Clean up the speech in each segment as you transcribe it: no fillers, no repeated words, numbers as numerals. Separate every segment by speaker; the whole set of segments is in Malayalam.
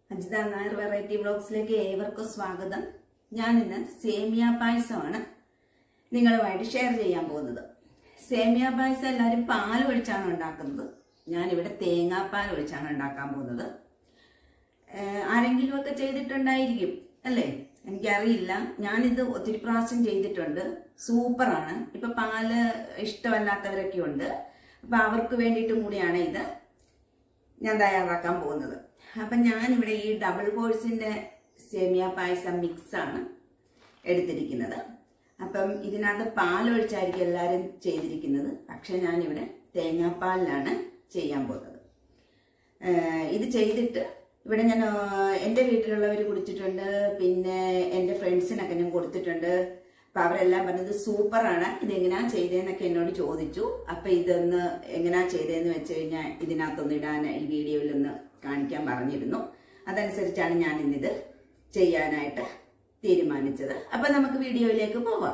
Speaker 1: അജിത നായർ വെറൈറ്റി വ്ലോഗ്സിലേക്ക് ഏവർക്കും സ്വാഗതം. ഞാൻ ഇന്ന് സേമിയ പായസമാണ് നിങ്ങളുമായിട്ട് ഷെയർ ചെയ്യാൻ പോകുന്നത്. സേമിയ പായസം എല്ലാവരും പാൽ ഒഴിച്ചാണ് ഉണ്ടാക്കുന്നത്. ഞാനിവിടെ തേങ്ങാപ്പാൽ ഒഴിച്ചാണ് ഉണ്ടാക്കാൻ പോകുന്നത്. ആരെങ്കിലും ഒക്കെ ചെയ്തിട്ടുണ്ടായിരിക്കും അല്ലേ? എനിക്കറിയില്ല. ഞാനിത് ഒത്തിരി പ്രാവശ്യം ചെയ്തിട്ടുണ്ട്. സൂപ്പറാണ്. ഇപ്പൊ പാല് ഇഷ്ടമല്ലാത്തവരൊക്കെ ഉണ്ട്. അപ്പൊ അവർക്ക് വേണ്ടിയിട്ടും കൂടിയാണ് ഇത് ഞാൻ തയ്യാറാക്കാൻ പോകുന്നത്. അപ്പൊ ഞാനിവിടെ ഈ ഡബിൾ കോഴ്സിന്റെ സേമിയ പായസം മിക്സാണ് എടുത്തിരിക്കുന്നത്. അപ്പം ഇതിനകത്ത് പാലൊഴിച്ചായിരിക്കും എല്ലാവരും ചെയ്തിരിക്കുന്നത്. പക്ഷെ ഞാനിവിടെ തേങ്ങാപ്പാലിലാണ് ചെയ്യാൻ പോകുന്നത്. ഇത് ചെയ്തിട്ട് ഇവിടെ ഞാൻ എൻ്റെ വീട്ടിലുള്ളവർ കുടിച്ചിട്ടുണ്ട്, പിന്നെ എൻ്റെ ഫ്രണ്ട്സിനൊക്കെ ഞാൻ കൊടുത്തിട്ടുണ്ട്. അപ്പൊ അവരെല്ലാം പറഞ്ഞത് സൂപ്പറാണ്, ഇതെങ്ങനെയാ ചെയ്തതെന്നൊക്കെ എന്നോട് ചോദിച്ചു. അപ്പൊ ഇതൊന്ന് എങ്ങനെയാ ചെയ്തതെന്ന് വെച്ച് കഴിഞ്ഞാൽ ഇതിനകത്തൊന്ന് ഇടാൻ ഈ വീഡിയോയിൽ ഒന്ന് കാണിക്കാൻ പറഞ്ഞിരുന്നു. അതനുസരിച്ചാണ് ഞാൻ ഇന്നിത് ചെയ്യാനായിട്ട് തീരുമാനിച്ചത്. അപ്പൊ നമുക്ക് വീഡിയോയിലേക്ക് പോവാം.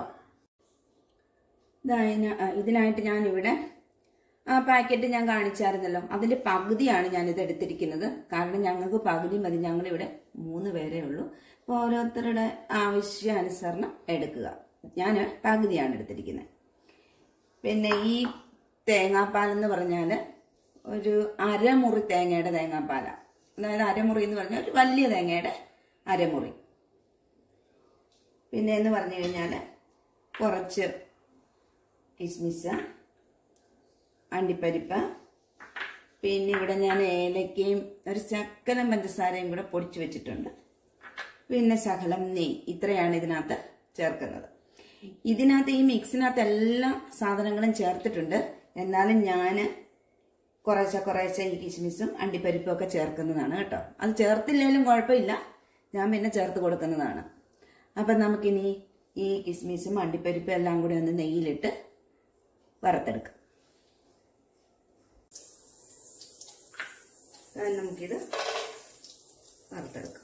Speaker 1: ഇതിനായിട്ട് ഞാനിവിടെ ആ പാക്കറ്റ് ഞാൻ കാണിച്ചായിരുന്നല്ലോ, അതിന്റെ പകുതിയാണ് ഞാനിത് എടുത്തിരിക്കുന്നത്. കാരണം ഞങ്ങൾക്ക് പകുതി മതി. ഞങ്ങളിവിടെ 3 പേരേ ഉള്ളൂ. അപ്പോൾ ഓരോരുത്തരുടെ ആവശ്യാനുസരണം എടുക്കുക. ഞാൻ പകുതിയാണ് എടുത്തിരിക്കുന്നത്. പിന്നെ ഈ തേങ്ങാപ്പാലെന്ന് പറഞ്ഞാൽ ഒരു അരമുറി തേങ്ങയുടെ തേങ്ങാപ്പാലാണ്. അതായത് അരമുറി എന്ന് പറഞ്ഞാൽ ഒരു വലിയ തേങ്ങയുടെ അരമുറി. പിന്നെ എന്ന് പറഞ്ഞു കഴിഞ്ഞാൽ കുറച്ച് കിസ്മിസ്, അണ്ടിപ്പരിപ്പ്, പിന്നെ ഇവിടെ ഞാൻ ഏലക്കയും ഒരു ശകലം പഞ്ചസാരയും കൂടെ പൊടിച്ചു വെച്ചിട്ടുണ്ട്. പിന്നെ ശകലം നെയ്യ്. ഇത്രയാണ് ഇതിനകത്ത് ചേർക്കുന്നത്. ഇതിനകത്ത് ഈ മിക്സിനകത്ത് എല്ലാ സാധനങ്ങളും ചേർത്തിട്ടുണ്ട്. എന്നാലും ഞാൻ കുറേശ്ശെ ഈ കിസ്മിസും അണ്ടിപ്പരിപ്പും ഒക്കെ ചേർക്കുന്നതാണ് കേട്ടോ. അത് ചേർത്തില്ലെങ്കിലും കുഴപ്പമില്ല, ഞാൻ പിന്നെ ചേർത്ത് കൊടുക്കുന്നതാണ്. അപ്പം നമുക്കിനി ഈ കിസ്മിസും അണ്ടിപ്പരിപ്പും എല്ലാം കൂടി ഒന്ന് നെയ്യിലിട്ട് വറുത്തെടുക്കാം. നമുക്കിത് വറുത്തെടുക്കാം.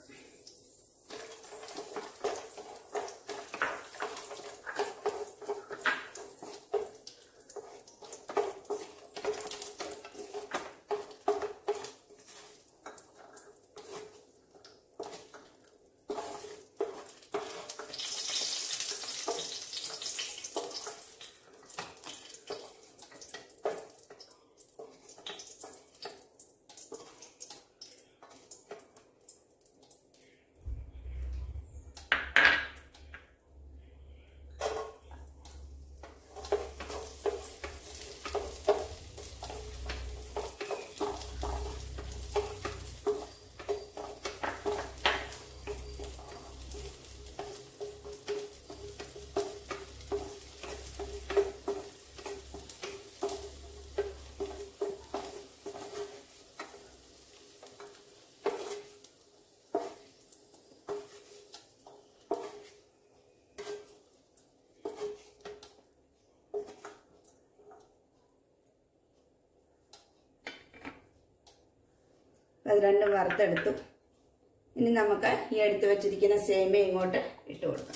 Speaker 1: അത് രണ്ടും വറുത്തെടുത്തു. ഇനി നമുക്ക് ഈ എടുത്തു വെച്ചിരിക്കുന്ന സേമിയ ഇങ്ങോട്ട് ഇട്ട് കൊടുക്കാം.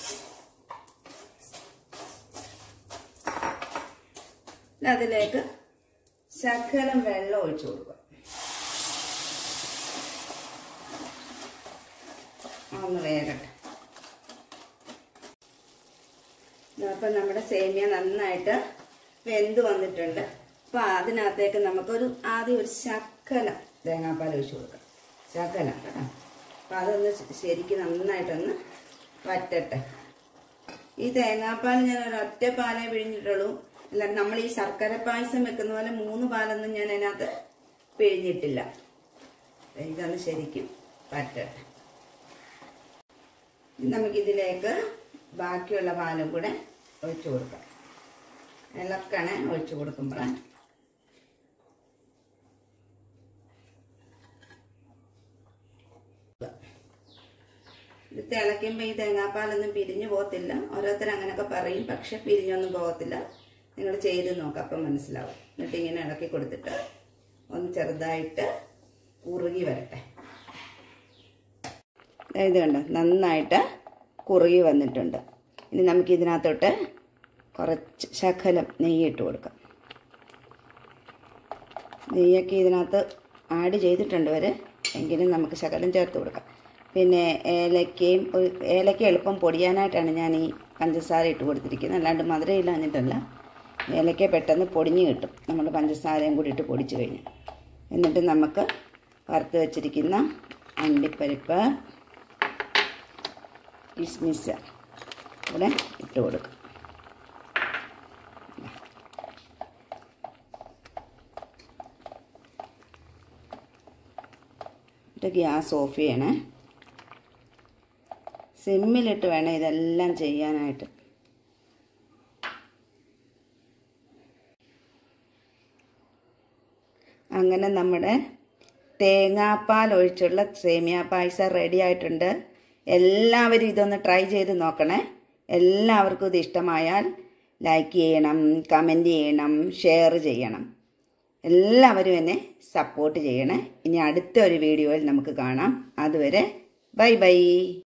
Speaker 1: അതിലേക്ക് ശകലം വെള്ളം ഒഴിച്ചു കൊടുക്കുക. ഒന്ന് വേകട്ടെ. അപ്പം നമ്മുടെ സേമിയ നന്നായിട്ട് വെന്ത് വന്നിട്ടുണ്ട്. അപ്പൊ അതിനകത്തേക്ക് നമുക്കൊരു ആദ്യം ഒരു ശകലം തേങ്ങാപ്പാൽ ഒഴിച്ചു കൊടുക്കാം. ശകലം കേട്ടോ. അപ്പം അതൊന്ന് ശരിക്കും നന്നായിട്ടൊന്ന് വറ്റട്ടെ. ഈ തേങ്ങാപ്പാൽ ഞാൻ ഒരൊറ്റ പാലേ പിഴിഞ്ഞിട്ടുള്ളൂ. അല്ലാണ്ട് നമ്മൾ ഈ ശർക്കര പായസം വെക്കുന്ന പോലെ 3 പാലൊന്നും ഞാൻ അതിനകത്ത് പിഴിഞ്ഞിട്ടില്ല. ഇതൊന്ന് ശരിക്കും വറ്റട്ടെ. നമുക്കിതിലേക്ക് ബാക്കിയുള്ള പാലും കൂടെ ഒഴിച്ചു കൊടുക്കാം. ഇളക്കണേ ഒഴിച്ചു കൊടുക്കുമ്പോഴാണ്. ഇത് തിളയ്ക്കുമ്പോൾ ഈ തേങ്ങാപ്പാലൊന്നും പിരിഞ്ഞു പോകത്തില്ല. ഓരോരുത്തർ അങ്ങനെയൊക്കെ പറയും, പക്ഷെ പിരിഞ്ഞൊന്നും പോകത്തില്ല. നിങ്ങൾ ചെയ്ത് നോക്കാം, അപ്പം മനസ്സിലാവും. എന്നിട്ട് ഇങ്ങനെ ഇളക്കി കൊടുത്തിട്ട് ഒന്ന് ചെറുതായിട്ട് കുറുകി വരട്ടെ. ഇത് കണ്ടോ, നന്നായിട്ട് കുറുകി വന്നിട്ടുണ്ട്. ഇനി നമുക്ക് ഇതിനകത്തോട്ട് കുറച്ച് ശകലം നെയ്യിട്ട് കൊടുക്കാം. നെയ്യൊക്കെ ഇതിനകത്ത് ആഡ് ചെയ്തിട്ടുണ്ട്. എങ്കിലും നമുക്ക് ശകലം ചേർത്ത് കൊടുക്കാം. പിന്നെ ഏലക്ക എളുപ്പം പൊടിയാനായിട്ടാണ് ഞാൻ ഈ പഞ്ചസാര ഇട്ട് കൊടുത്തിരിക്കുന്നത്, അല്ലാണ്ട് മധുരം ഇല്ലാഞ്ഞിട്ടല്ല. ഏലക്ക പെട്ടെന്ന് പൊടിഞ്ഞ് കിട്ടും നമ്മൾ പഞ്ചസാരയും കൂടി ഇട്ട് പൊടിച്ച് കഴിഞ്ഞ്. എന്നിട്ട് നമുക്ക് വറുത്ത് വെച്ചിരിക്കുന്ന അണ്ടിപ്പരിപ്പ്, കിസ്മിസ് ഇവിടെ ഇട്ട് കൊടുക്കും. ഗ്യാസ് ഓഫ് ചെയ്യണേ. സിമ്മിലിട്ട് വേണം ഇതെല്ലാം ചെയ്യാനായിട്ട്. അങ്ങനെ നമ്മുടെ തേങ്ങാപ്പാൽ ഒഴിച്ചുള്ള സേമിയ പായസം റെഡി ആയിട്ടുണ്ട്. എല്ലാവരും ഇതൊന്ന് ട്രൈ ചെയ്ത് നോക്കണേ. എല്ലാവർക്കും ഇത് ഇഷ്ടമായാൽ ലൈക്ക് ചെയ്യണം, കമൻറ്റ് ചെയ്യണം, ഷെയർ ചെയ്യണം. എല്ലാവരും എന്നെ സപ്പോർട്ട് ചെയ്യണേ. ഇനി അടുത്ത ഒരു വീഡിയോയിൽ നമുക്ക് കാണാം. അതുവരെ ബൈ ബൈ.